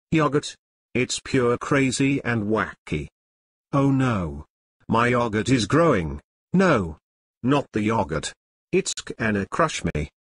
Yogurt. It's pure crazy and wacky. Oh no. My yogurt is growing. No. Not the yogurt. It's gonna crush me.